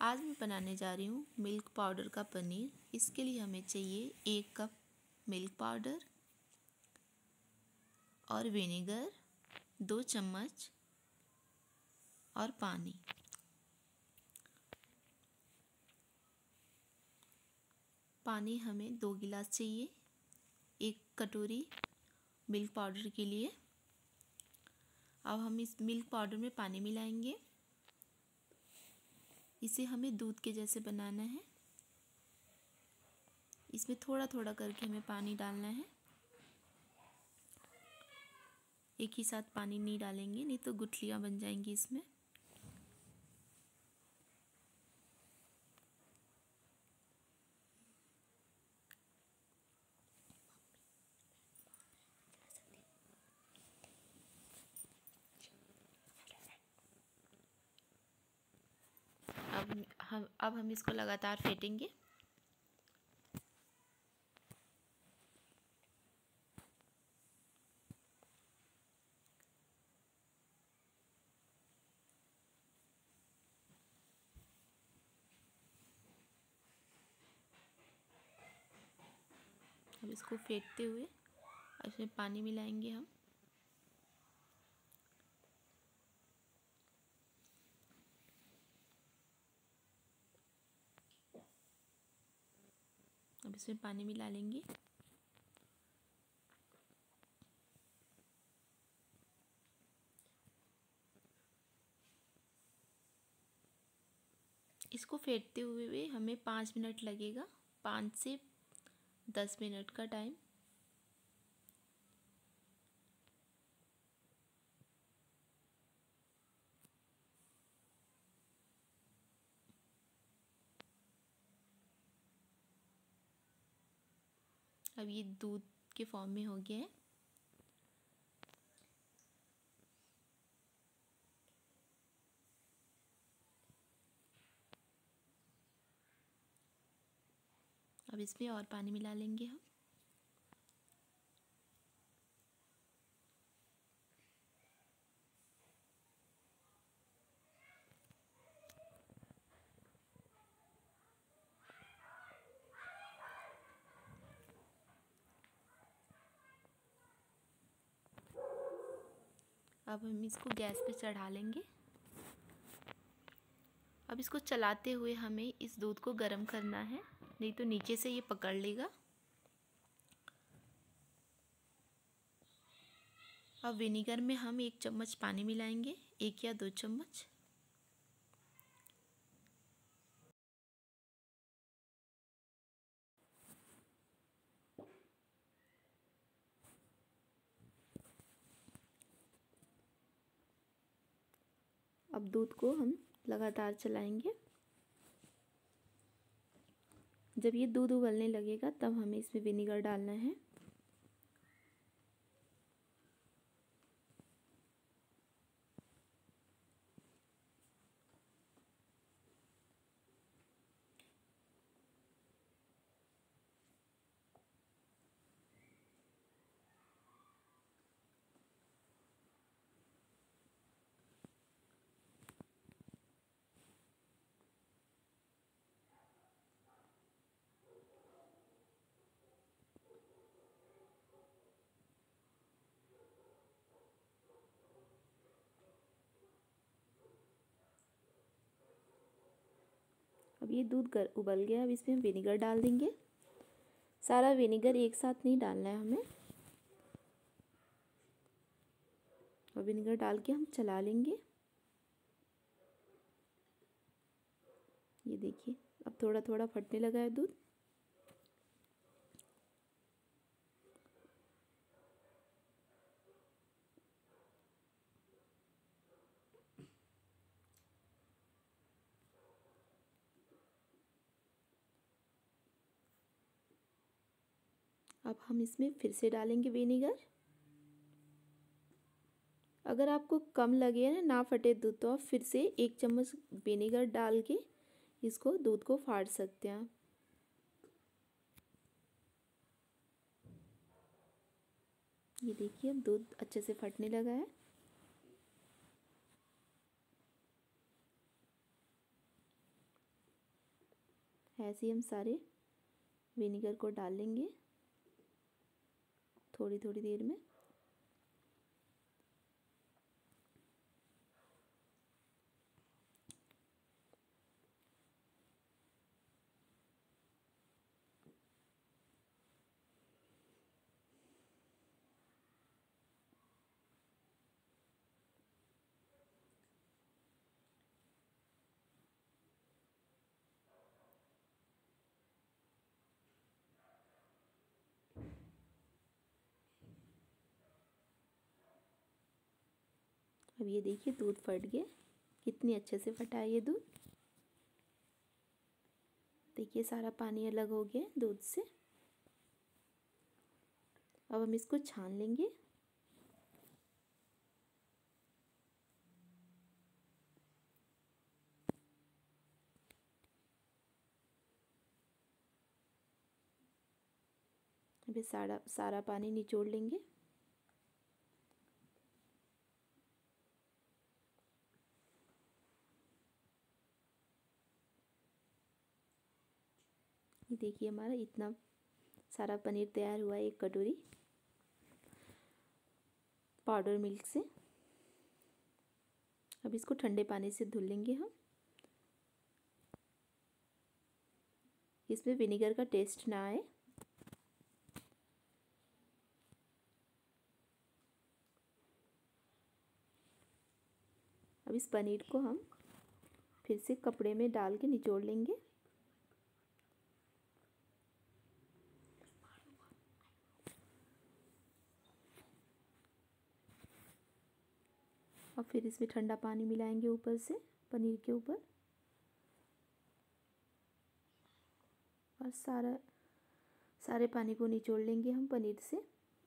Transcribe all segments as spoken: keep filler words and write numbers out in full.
आज मैं बनाने जा रही हूँ मिल्क पाउडर का पनीर। इसके लिए हमें चाहिए एक कप मिल्क पाउडर और विनेगर, दो चम्मच और पानी। पानी हमें दो गिलास चाहिए एक कटोरी मिल्क पाउडर के लिए। अब हम इस मिल्क पाउडर में पानी मिलाएंगे। इसे हमें दूध के जैसे बनाना है। इसमें थोड़ा थोड़ा करके हमें पानी डालना है। एक ही साथ पानी नहीं डालेंगे, नहीं तो गुठलियाँ बन जाएंगी इसमें। अब हम अब हम इसको लगातार फेंटेंगे। अब इसको फेंटते हुए इसमें पानी मिलाएंगे हम। अब इसमें पानी मिला लेंगे। इसको फेंटते हुए भी हमें पाँच मिनट लगेगा, पाँच से दस मिनट का टाइम। अब ये दूध के फॉर्म में हो गया है। अब इसमें और पानी मिला लेंगे हम। अब हम इसको गैस पे चढ़ा लेंगे। अब इसको चलाते हुए हमें इस दूध को गर्म करना है, नहीं तो नीचे से ये पकड़ लेगा। अब विनेगर में हम एक चम्मच पानी मिलाएंगे, एक या दो चम्मच। अब दूध को हम लगातार चलाएंगे। जब ये दूध उबलने लगेगा तब हमें इसमें विनेगर डालना है। अब ये दूध गर उबल गया। अब इसमें हम विनेगर डाल देंगे। सारा विनेगर एक साथ नहीं डालना है हमें। और विनेगर डाल के हम चला लेंगे। ये देखिए अब थोड़ा थोड़ा फटने लगा है दूध। अब हम इसमें फिर से डालेंगे विनेगर। अगर आपको कम लगे ना ना फटे दूध तो आप फिर से एक चम्मच विनेगर डाल के इसको दूध को फाड़ सकते हैं। ये देखिए अब दूध अच्छे से फटने लगा है। ऐसे ही हम सारे विनेगर को डाल लेंगे थोड़ी थोड़ी देर में। अब ये देखिए दूध फट गया, कितनी अच्छे से फटा है ये दूध। देखिए सारा पानी अलग हो गया दूध से। अब हम इसको छान लेंगे। अभी सारा सारा पानी निचोड़ लेंगे। ये देखिए हमारा इतना सारा पनीर तैयार हुआ है एक कटोरी पाउडर मिल्क से। अब इसको ठंडे पानी से धुल लेंगे हम। इसमें विनेगर का टेस्ट ना आए। अब इस पनीर को हम फिर से कपड़े में डाल के निचोड़ लेंगे। और फिर इसमें ठंडा पानी मिलाएंगे ऊपर से पनीर के ऊपर। और सारा सारे पानी को निचोड़ लेंगे हम पनीर से।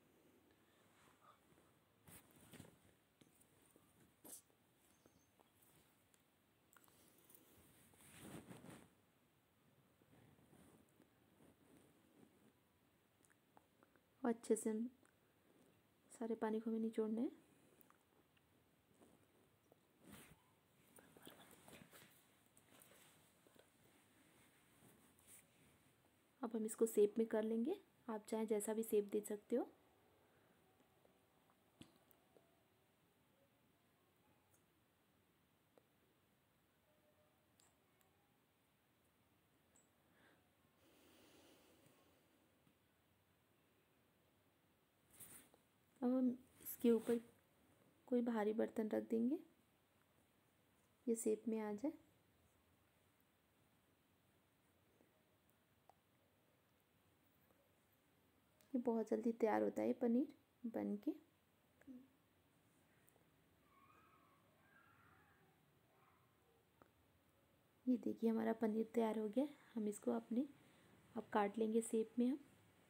और अच्छे से हम सारे पानी को हमें निचोड़ना है। अब हम इसको शेप में कर लेंगे। आप चाहे जैसा भी शेप दे सकते हो। अब हम इसके ऊपर कोई भारी बर्तन रख देंगे, ये शेप में आ जाए। ये बहुत जल्दी तैयार होता है पनीर बन के। ये देखिए हमारा पनीर तैयार हो गया। हम इसको अपने अब काट लेंगे शेप में हम।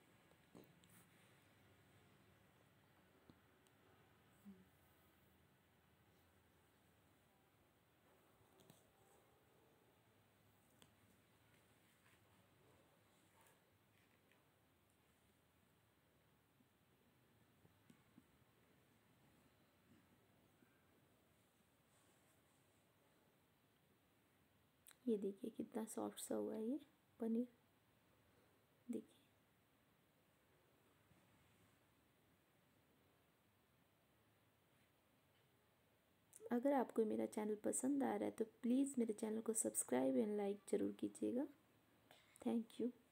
ये देखिए कितना सॉफ्ट सा हुआ है ये पनीर। देखिए अगर आपको मेरा चैनल पसंद आ रहा है तो प्लीज़ मेरे चैनल को सब्सक्राइब एंड लाइक ज़रूर कीजिएगा। Thank you.